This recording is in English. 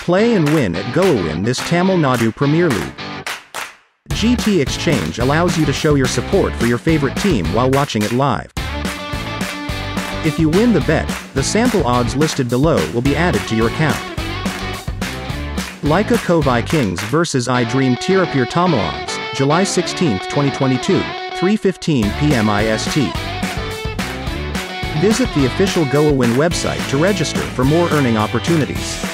Play and win at GOAWIN this Tamil Nadu Premier League. GT Exchange allows you to show your support for your favorite team while watching it live. If you win the bet, the sample odds listed below will be added to your account. LYCA KOVAI Kings vs IDREAM TIRIPPUR TAMIZHANS, July 16, 2022, 3:15 p.m. IST. Visit the official GOAWIN website to register for more earning opportunities.